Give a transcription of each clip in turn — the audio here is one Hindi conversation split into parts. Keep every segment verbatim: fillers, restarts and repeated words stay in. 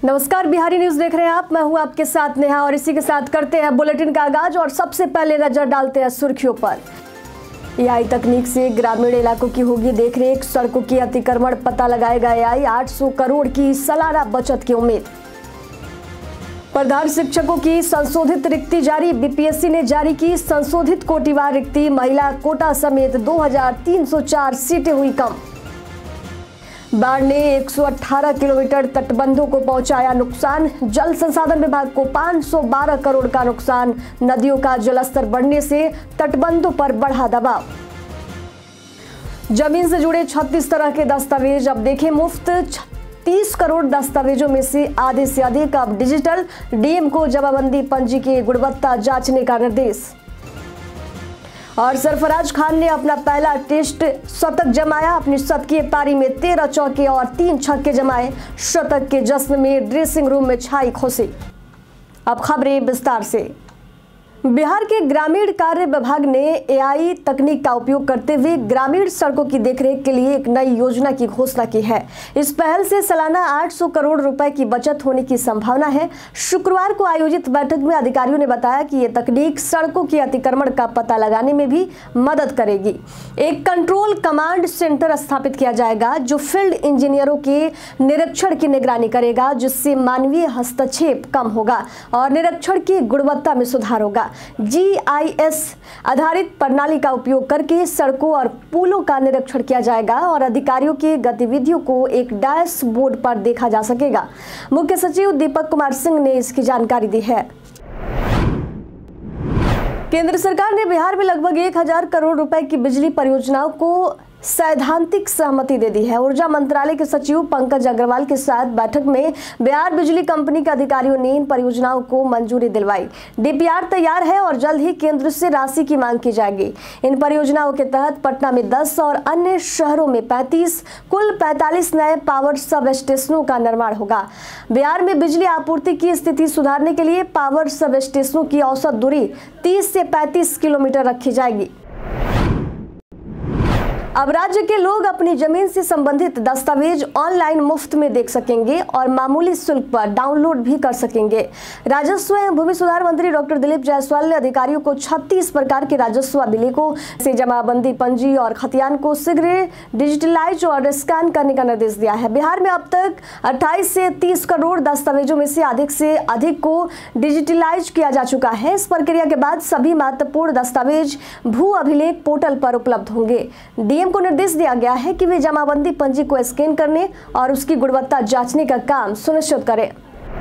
नमस्कार, बिहारी न्यूज देख रहे हैं आप। मैं हूं आपके साथ नेहा और इसी के साथ करते हैं बुलेटिन का आगाज और सबसे पहले नजर डालते हैं सुर्खियों पर। एआई तकनीक से ग्रामीण इलाकों की होगी देखरेख, सड़कों की अतिक्रमण पता लगाएगा एआई, आठ सौ करोड़ की सालाना बचत की उम्मीद। प्रधान शिक्षकों की संशोधित रिक्ति जारी, बीपीएससी ने जारी की संशोधित कोटिवार रिक्ति, महिला कोटा समेत दो हजार तीन सौ चार सीटें हुई कम। बाढ़ ने एक सौ अठारह किलोमीटर तटबंधों को पहुंचाया नुकसान, जल संसाधन विभाग को पाँच सौ बारह करोड़ का नुकसान, नदियों का जलस्तर बढ़ने से तटबंधों पर बढ़ा दबाव। जमीन से जुड़े छत्तीस तरह के दस्तावेज अब देखें मुफ्त, तीस करोड़ दस्तावेजों में से आधे से अधिक अब डिजिटल, डीएम को जमाबंदी पंजी की गुणवत्ता जांचने का निर्देश। और सरफराज खान ने अपना पहला टेस्ट शतक जमाया, अपनी शतकीय पारी में तेरह चौके और तीन छक्के जमाए, शतक के जश्न में ड्रेसिंग रूम में छाई खुशी। अब खबरें विस्तार से। बिहार के ग्रामीण कार्य विभाग ने एआई तकनीक का उपयोग करते हुए ग्रामीण सड़कों की देखरेख के लिए एक नई योजना की घोषणा की है। इस पहल से सालाना आठ सौ करोड़ रुपए की बचत होने की संभावना है। शुक्रवार को आयोजित बैठक में अधिकारियों ने बताया कि ये तकनीक सड़कों के अतिक्रमण का पता लगाने में भी मदद करेगी। एक कंट्रोल कमांड सेंटर स्थापित किया जाएगा जो फील्ड इंजीनियरों के निरीक्षण की निगरानी करेगा, जिससे मानवीय हस्तक्षेप कम होगा और निरीक्षण की गुणवत्ता में सुधार होगा। जीआईएस आधारित प्रणाली का उपयोग करके सड़कों और पुलों का निरीक्षण किया जाएगा और अधिकारियों की गतिविधियों को एक डैशबोर्ड पर देखा जा सकेगा। मुख्य सचिव दीपक कुमार सिंह ने इसकी जानकारी दी है। केंद्र सरकार ने बिहार में लगभग एक हजार करोड़ रुपए की बिजली परियोजनाओं को सैद्धांतिक सहमति दे दी है। ऊर्जा मंत्रालय के सचिव पंकज अग्रवाल के साथ बैठक में बिहार बिजली कंपनी के अधिकारियों ने इन परियोजनाओं को मंजूरी दिलवाई। डीपीआर तैयार है और जल्द ही केंद्र से राशि की मांग की जाएगी। इन परियोजनाओं के तहत पटना में दस और अन्य शहरों में पैंतीस, कुल पैंतालीस नए पावर सब स्टेशनों का निर्माण होगा। बिहार में बिजली आपूर्ति की स्थिति सुधारने के लिए पावर सब स्टेशनों की औसत दूरी तीस से पैंतीस किलोमीटर रखी जाएगी। अब राज्य के लोग अपनी जमीन से संबंधित दस्तावेज ऑनलाइन मुफ्त में देख सकेंगे और मामूली शुल्क पर डाउनलोड भी कर सकेंगे। राजस्व एवं भूमि सुधार मंत्री डॉक्टर दिलीप जायसवाल ने अधिकारियों को छत्तीस प्रकार के राजस्व अभिलेखों से जमाबंदी पंजी और खतियान को शीघ्र डिजिटलाइज और स्कैन करने का निर्देश दिया है। बिहार में अब तक अट्ठाईस से तीस करोड़ दस्तावेजों में से अधिक से अधिक को डिजिटलाइज किया जा चुका है। इस प्रक्रिया के बाद सभी महत्वपूर्ण दस्तावेज भू अभिलेख पोर्टल पर उपलब्ध होंगे। डीएम को निर्देश दिया गया है कि वे जमाबंदी पंजी को स्कैन करने और उसकी गुणवत्ता जांचने का काम सुनिश्चित करें।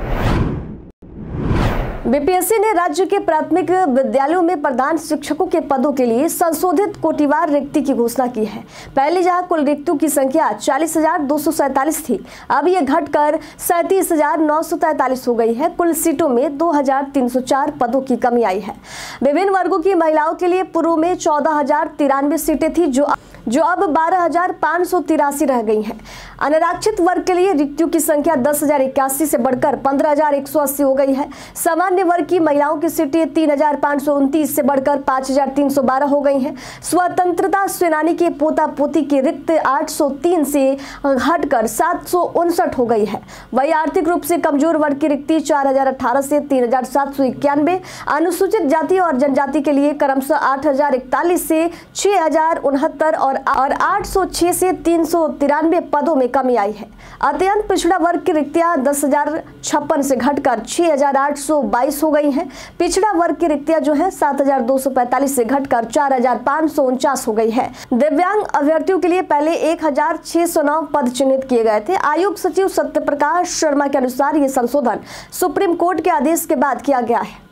बीपीएससी ने राज्य के प्राथमिक विद्यालयों में प्रधान शिक्षकों के पदों के लिए संशोधित कोटिवार रिक्ति की घोषणा की है। पहले जहां कुल रिक्तियों की संख्या चालीस हजार दो सौ सैंतालीस थी, अब ये घटकर सैंतीस हजार नौ सौ तैंतालीस हो गई है। कुल सीटों में दो हजार तीन सौ चार पदों की कमी आई है। विभिन्न वर्गों की महिलाओं के लिए पूर्व में चौदह हजार तिरानवे सीटें थी जो जो अब बारह हजार पाँच सौ तिरासी रह गई हैं। अनारक्षित वर्ग के लिए रिक्तियों की संख्या दस हजार इक्यासी से बढ़कर पंद्रह हजार एक सौ अस्सी हो गई है। सामान्य वर्ग की महिलाओं की सीटें तीन हजार पाँच सौ उनतीस से बढ़कर पाँच हजार तीन सौ बारह हो गई हैं। स्वतंत्रता सेनानी के पोता पोती की रिक्त आठ सौ तीन से घटकर सात सौ उनसठ हो गई है। वही आर्थिक रूप से कमजोर वर्ग की रिक्ति चार हजार अठारह से तीन हजार सात सौ इक्यानवे, अनुसूचित जाति और जनजाति के लिए क्रमशः आठ हजार इकतालीस से छह हजार उनहत्तर और और आठ सौ छह से तीन सौ तिरानवे पदों में कमी आई है। अत्यंत पिछड़ा वर्ग की रिक्तियां दस हजार छप्पन से घटकर छह हजार आठ सौ बाईस हो गई हैं। पिछड़ा वर्ग की रिक्तियां जो है सात हजार दो सौ पैंतालीस से घटकर चार हजार पाँच सौ उनचास हो गई है। दिव्यांग अभ्यर्थियों के लिए पहले एक हजार छह सौ नौ पद चिन्हित किए गए थे। आयोग सचिव सत्यप्रकाश शर्मा के अनुसार ये संशोधन सुप्रीम कोर्ट के आदेश के बाद किया गया है।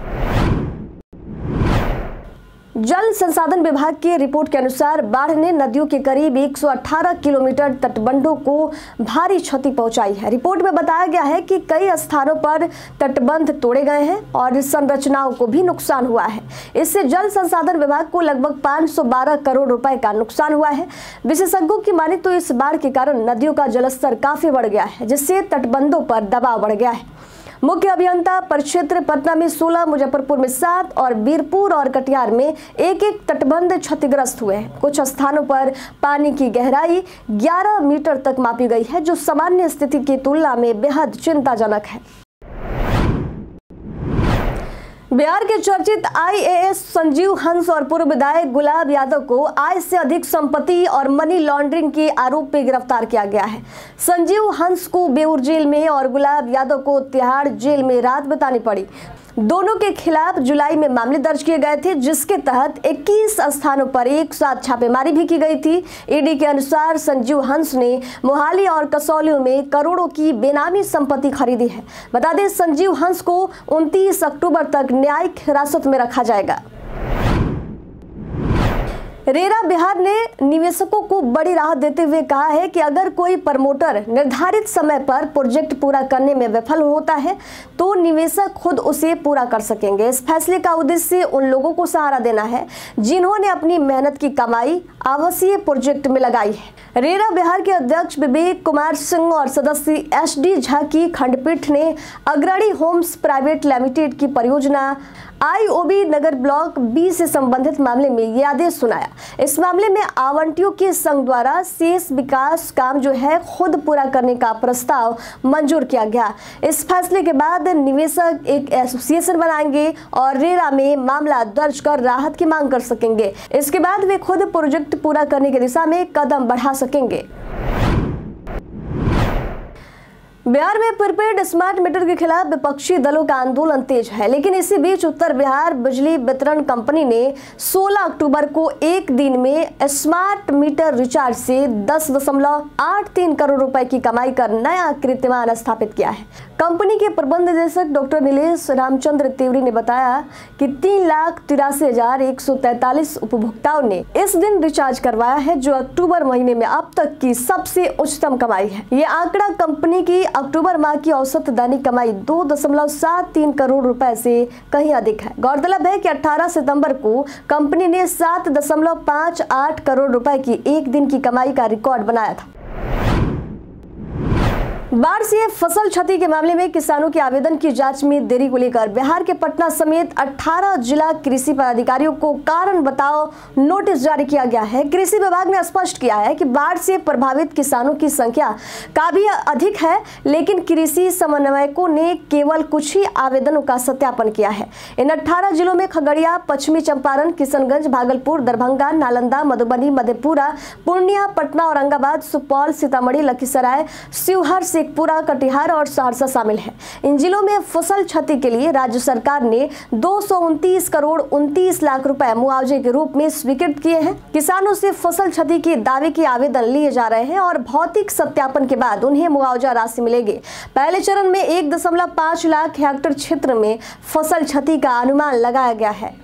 जल संसाधन विभाग की रिपोर्ट के अनुसार बाढ़ ने नदियों के करीब एक सौ अठारह किलोमीटर तटबंधों को भारी क्षति पहुंचाई है। रिपोर्ट में बताया गया है कि कई स्थानों पर तटबंध तोड़े गए हैं और संरचनाओं को भी नुकसान हुआ है। इससे जल संसाधन विभाग को लगभग पाँच सौ बारह करोड़ रुपए का नुकसान हुआ है। विशेषज्ञों की माने तो इस बाढ़ के कारण नदियों का जलस्तर काफी बढ़ गया है, जिससे तटबंधों पर दबाव बढ़ गया है। मुख्य अभियंता परिक्षेत्र पटना में सोलह, मुजफ्फरपुर में सात और बीरपुर और कटिहार में एक एक तटबंध क्षतिग्रस्त हुए हैं। कुछ स्थानों पर पानी की गहराई ग्यारह मीटर तक मापी गई है, जो सामान्य स्थिति की तुलना में बेहद चिंताजनक है। बिहार के चर्चित आई ए एस संजीव हंस और पूर्व विधायक गुलाब यादव को आय से अधिक संपत्ति और मनी लॉन्ड्रिंग के आरोप में गिरफ्तार किया गया है। संजीव हंस को बेऊर जेल में और गुलाब यादव को तिहाड़ जेल में रात बितानी पड़ी। दोनों के खिलाफ जुलाई में मामले दर्ज किए गए थे, जिसके तहत इक्कीस स्थानों पर एक साथ छापेमारी भी की गई थी। ईडी के अनुसार संजीव हंस ने मोहाली और कसौली में करोड़ों की बेनामी संपत्ति खरीदी है। बता दें, संजीव हंस को उनतीस अक्टूबर तक न्यायिक हिरासत में रखा जाएगा। रेरा बिहार ने निवेशकों को बड़ी राहत देते हुए कहा है कि अगर कोई प्रमोटर निर्धारित समय पर प्रोजेक्ट पूरा करने में विफल होता है तो निवेशक खुद उसे पूरा कर सकेंगे। इस फैसले का उद्देश्य उन लोगों को सहारा देना है जिन्होंने अपनी मेहनत की कमाई आवासीय प्रोजेक्ट में लगाई है। रेरा बिहार के अध्यक्ष विवेक कुमार सिंह और सदस्य एस डी झा की खंडपीठ ने अग्रणी होम्स प्राइवेट लिमिटेड की परियोजना आई ओ बी नगर ब्लॉक बी से संबंधित मामले में यह आदेश सुनाया। इस मामले में आवंटियों के संघ द्वारा शेष विकास काम जो है खुद पूरा करने का प्रस्ताव मंजूर किया गया। इस फैसले के बाद निवेशक एक एसोसिएशन बनाएंगे और रेरा में मामला दर्ज कर राहत की मांग कर सकेंगे। इसके बाद वे खुद प्रोजेक्ट पूरा करने की दिशा में कदम बढ़ा सकेंगे। बिहार में प्रीपेड स्मार्ट मीटर के खिलाफ विपक्षी दलों का आंदोलन तेज है, लेकिन इसी बीच उत्तर बिहार बिजली वितरण कंपनी ने सोलह अक्टूबर को एक दिन में स्मार्ट मीटर रिचार्ज से दस दशमलव आठ तीन करोड़ रुपए की कमाई कर नया कीर्तिमान स्थापित किया है। कंपनी के प्रबंध निदेशक डॉक्टर नीलेश रामचंद्र तिवारी ने बताया कि तीन लाख तिरासी हजार एक सौ तैतालीस उपभोक्ताओं ने इस दिन रिचार्ज करवाया है, जो अक्टूबर महीने में अब तक की सबसे उच्चतम कमाई है। ये आंकड़ा कंपनी की अक्टूबर माह की औसत दैनिक कमाई दो दशमलव सात तीन करोड़ रुपए से कहीं अधिक है। गौरतलब है कि अठारह सितंबर को कंपनी ने सात दशमलव पाँच आठ करोड़ रुपए की एक दिन की कमाई का रिकॉर्ड बनाया था। बाढ़ से फसल क्षति के मामले में किसानों के आवेदन की जांच में देरी को लेकर बिहार के पटना समेत अठारह जिला कृषि पदाधिकारियों को कारण बताओ नोटिस जारी किया गया है। कृषि विभाग ने स्पष्ट किया है कि बाढ़ से प्रभावित किसानों की संख्या काफी अधिक है, लेकिन कृषि समन्वयकों ने केवल कुछ ही आवेदनों का सत्यापन किया है। इन अठारह जिलों में खगड़िया, पश्चिमी चंपारण, किशनगंज, भागलपुर, दरभंगा, नालंदा, मधुबनी, मधेपुरा, पूर्णिया, पटना, औरंगाबाद, सुपौल, सीतामढ़ी, लखीसराय, शिवहर, शेखपुरा, कटिहार और सहरसा शामिल है। इन जिलों में फसल क्षति के लिए राज्य सरकार ने दो सौ उनतीस करोड़ उनतीस लाख रुपए मुआवजे के रूप में स्वीकृत किए हैं। किसानों से फसल क्षति के दावे के आवेदन लिए जा रहे हैं और भौतिक सत्यापन के बाद उन्हें मुआवजा राशि मिलेगी। पहले चरण में एक दशमलव पाँच लाख हेक्टेयर क्षेत्र में फसल क्षति का अनुमान लगाया गया है।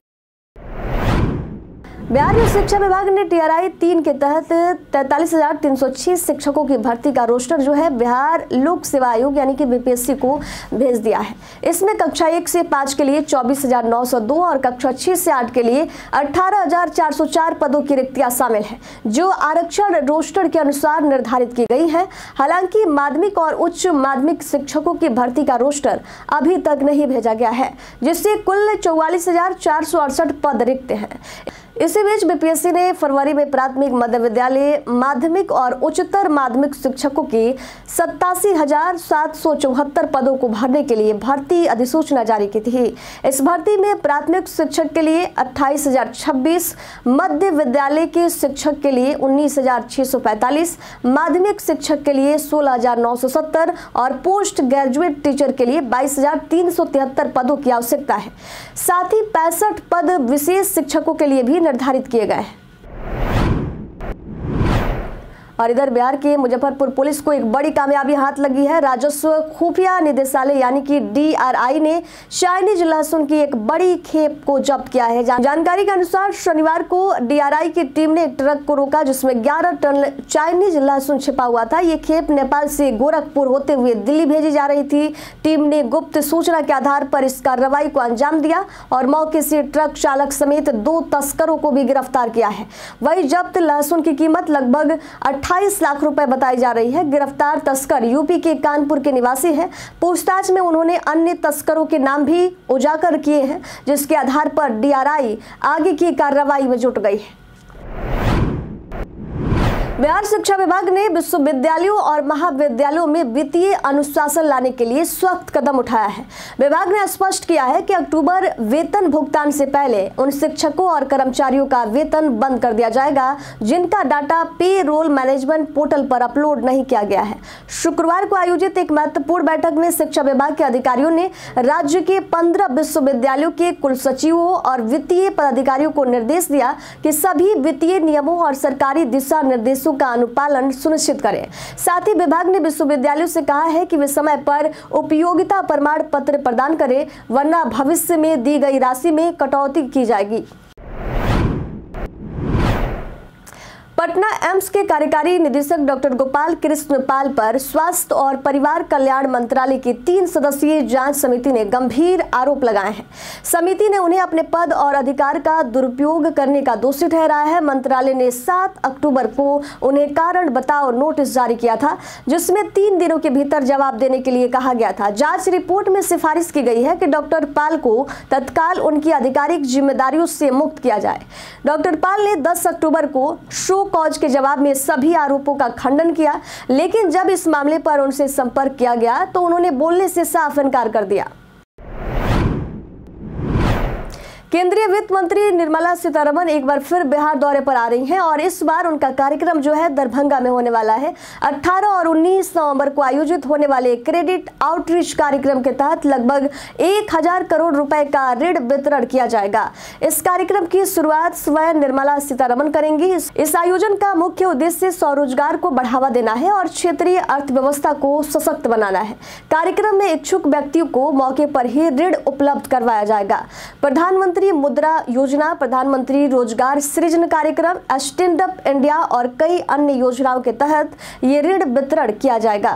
बिहार में शिक्षा विभाग ने टी आर आई तीन के तहत तैंतालीस हजार तीन सौ छह शिक्षकों की भर्ती का रोस्टर जो है बिहार लोक सेवा आयोग यानी कि बी पी एस सी को भेज दिया है। इसमें कक्षा एक से पाँच के लिए चौबीस हजार नौ सौ दो और कक्षा छह से आठ के लिए अठारह हजार चार सौ चार पदों की रिक्तियां शामिल हैं, जो आरक्षण रोस्टर के अनुसार निर्धारित की गई है। हालांकि माध्यमिक और उच्च माध्यमिक शिक्षकों की भर्ती का रोस्टर अभी तक नहीं भेजा गया है, जिससे कुल चौवालीस हजार चार सौ अड़सठ पद रिक्त हैं। इसी बीच बी पी एस सी ने फरवरी में प्राथमिक, मध्य विद्यालय, माध्यमिक और उच्चतर माध्यमिक शिक्षकों की सत्तासी हजार सात सौ चौहत्तर पदों को भरने के लिए भर्ती अधिसूचना जारी की थी। इस भर्ती में प्राथमिक शिक्षक के लिए अट्ठाईस हजार छब्बीस, मध्य विद्यालय के शिक्षक के लिए उन्नीस हजार छह सौ पैंतालीस, माध्यमिक शिक्षक के लिए सोलह हजार नौ सौ सत्तर और पोस्ट ग्रेजुएट टीचर के लिए बाईस हजार तीन सौ तिहत्तर पदों की आवश्यकता है। साथ ही पैंसठ पद विशेष शिक्षकों के लिए भी निर्धारित किए गए हैं। और इधर बिहार के मुजफ्फरपुर पुलिस को एक बड़ी कामयाबी हाथ लगी है। राजस्व खुफिया निदेशालय यानी कि डी आर आई ने चाइनीज लहसुन की एक बड़ी खेप को जब्त किया है। जानकारी के अनुसार शनिवार को डी आर आई की टीम ने एक ट्रक को रोका जिसमें ग्यारह टन चाइनीज लहसुन छिपा हुआ था। ये खेप नेपाल से गोरखपुर होते हुए दिल्ली भेजी जा रही थी। टीम ने गुप्त सूचना के आधार पर इस कार्रवाई को अंजाम दिया और मौके से ट्रक चालक समेत दो तस्करों को भी गिरफ्तार किया है। वही जब्त लहसुन की कीमत लगभग अट्ठाईस लाख रुपए बताई जा रही है। गिरफ्तार तस्कर यूपी के कानपुर के निवासी हैं। पूछताछ में उन्होंने अन्य तस्करों के नाम भी उजागर किए हैं, जिसके आधार पर डीआरआई आगे की कार्रवाई में जुट गई है। बिहार शिक्षा विभाग ने विश्वविद्यालयों और महाविद्यालयों में वित्तीय अनुशासन लाने के लिए सख्त कदम उठाया है। विभाग ने स्पष्ट किया है कि अक्टूबर वेतन भुगतान से पहले उन शिक्षकों और कर्मचारियों का वेतन बंद कर दिया जाएगा जिनका data payroll management portal पर अपलोड नहीं किया गया है। शुक्रवार को आयोजित एक महत्वपूर्ण बैठक में शिक्षा विभाग के अधिकारियों ने राज्य के पंद्रह विश्वविद्यालयों के कुलसचिवों और वित्तीय पदाधिकारियों को निर्देश दिया कि सभी वित्तीय नियमों और सरकारी दिशा निर्देशों का अनुपालन सुनिश्चित करें। साथ ही विभाग ने विश्वविद्यालयों से कहा है कि वे समय पर उपयोगिता प्रमाण पत्र प्रदान करें, वरना भविष्य में दी गई राशि में कटौती की जाएगी। पटना एम्स के कार्यकारी निदेशक डॉक्टर गोपाल कृष्ण पाल पर स्वास्थ्य और परिवार कल्याण मंत्रालय की तीन सदस्यीय जांच समिति ने गंभीर आरोप लगाए हैं। समिति ने उन्हें अपने पद और अधिकार का दुरुपयोग करने का दोषी ठहराया है। मंत्रालय ने सात अक्टूबर को उन्हें कारण बताओ नोटिस जारी किया था, जिसमें तीन दिनों के भीतर जवाब देने के लिए कहा गया था। जांच रिपोर्ट में सिफारिश की गई है कि डॉक्टर पाल को तत्काल उनकी आधिकारिक जिम्मेदारियों से मुक्त किया जाए। डॉक्टर पाल ने दस अक्टूबर को शो कॉज के जवाब में सभी आरोपों का खंडन किया, लेकिन जब इस मामले पर उनसे संपर्क किया गया तो उन्होंने बोलने से साफ इनकार कर दिया। केंद्रीय वित्त मंत्री निर्मला सीतारमण एक बार फिर बिहार दौरे पर आ रही हैं और इस बार उनका कार्यक्रम जो है दरभंगा में होने वाला है। अठारह और उन्नीस नवंबर को आयोजित होने वाले क्रेडिट आउटरीच कार्यक्रम के तहत लगभग एक हजार करोड़ रुपए का ऋण वितरण किया जाएगा। इस कार्यक्रम की शुरुआत स्वयं निर्मला सीतारमण करेंगी। इस आयोजन का मुख्य उद्देश्य स्वरोजगार को बढ़ावा देना है और क्षेत्रीय अर्थव्यवस्था को सशक्त बनाना है। कार्यक्रम में इच्छुक व्यक्तियों को मौके पर ही ऋण उपलब्ध करवाया जाएगा। प्रधानमंत्री मुद्रा योजना, प्रधानमंत्री रोजगार सृजन कार्यक्रम, स्टैंड अप इंडिया और कई अन्य योजनाओं के तहत ये ऋण वितरण किया जाएगा।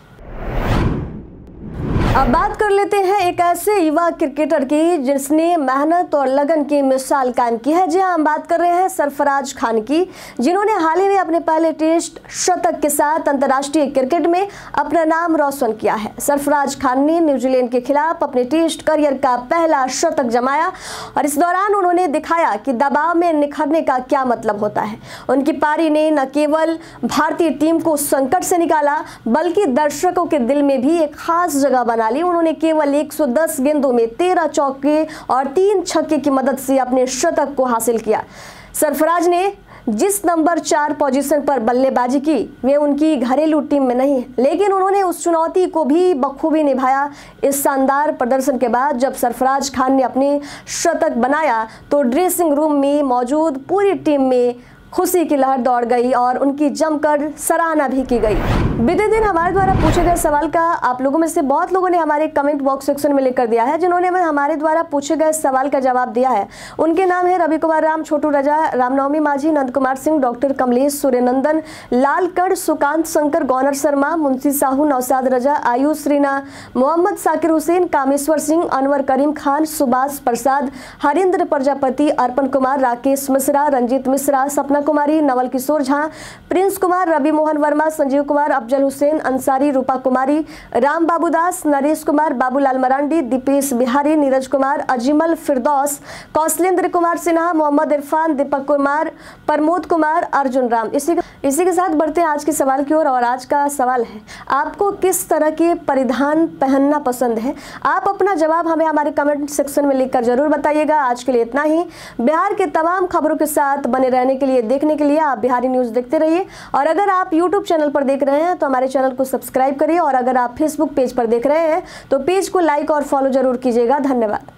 अब बात कर लेते हैं एक ऐसे युवा क्रिकेटर की जिसने मेहनत और लगन की मिसाल कायम की है। जी हाँ, हम बात कर रहे हैं सरफराज खान की, जिन्होंने हाल ही में अपने पहले टेस्ट शतक के साथ अंतर्राष्ट्रीय क्रिकेट में अपना नाम रोशन किया है। सरफराज खान ने न्यूजीलैंड के खिलाफ अपने टेस्ट करियर का पहला शतक जमाया और इस दौरान उन्होंने दिखाया कि दबाव में निखरने का क्या मतलब होता है। उनकी पारी ने न केवल भारतीय टीम को संकट से निकाला, बल्कि दर्शकों के दिल में भी एक खास जगह बना ली। उन्होंने केवल एक सौ दस गेंदों में तेरह चौके और तीन छक्के की मदद से अपने शतक को हासिल किया। सरफराज ने जिस नंबर चार पोजीशन पर बल्लेबाजी की वे उनकी घरेलू टीम में नहीं है, लेकिन उन्होंने उस चुनौती को भी बखूबी निभाया। इस शानदार प्रदर्शन के बाद जब सरफराज खान ने अपनी शतक बनाया तो ड्रेसिंग रूम में मौजूद पूरी टीम में खुशी की लहर दौड़ गई और उनकी जमकर सराहना भी की गई। बीते दिन हमारे द्वारा पूछे गए सवाल का आप लोगों में से बहुत लोगों ने हमारे कमेंट बॉक्स सेक्शन में लिखकर दिया है, जिन्होंने हमारे द्वारा पूछे गए सवाल का जवाब दिया है। उनके नाम है रवि कुमार राम, छोटू रजा, रामनवमी माझी, नंद कुमार सिंह, डॉक्टर कमलेश, सूर्यनंदन, लालकड़, सुकांत शंकर, गौनर शर्मा, मुंशी साहू, नौशाद रजा, आयुष रीना, मोहम्मद साकिर हुसैन, कामेश्वर सिंह, अनवर करीम खान, सुभाष प्रसाद, हरिंद्र प्रजापति, अर्पण कुमार, राकेश मिश्रा, रंजीत मिश्रा, सपना कुमारी, नवल किशोर झा, प्रिंस कुमार, रवि मोहन वर्मा, संजीव कुमार, अफजल हुसैन अंसारी, रूपा कुमारी, राम बाबू दास, नरेश कुमार, बाबूलाल मरांडी, दीपेश बिहारी, नीरज कुमार, अजीमल फिरदौस, कौशलेंद्र कुमार सिन्हा, मोहम्मद इरफान, दीपक कुमार, प्रमोद कुमार, अर्जुन राम। इसी इसी के साथ बढ़ते हैं आज के सवाल की ओर। और, और आज का सवाल है, आपको किस तरह के परिधान पहनना पसंद है? आप अपना जवाब हमें हमारे कमेंट सेक्शन में लिखकर जरूर बताइएगा। आज के लिए इतना ही। बिहार के तमाम खबरों के साथ बने रहने के लिए देखने के लिए आप बिहारी न्यूज देखते रहिए। और अगर आप यूट्यूब चैनल पर देख रहे हैं तो हमारे चैनल को सब्सक्राइब करिए और अगर आप फेसबुक पेज पर देख रहे हैं तो पेज को लाइक और फॉलो जरूर कीजिएगा। धन्यवाद।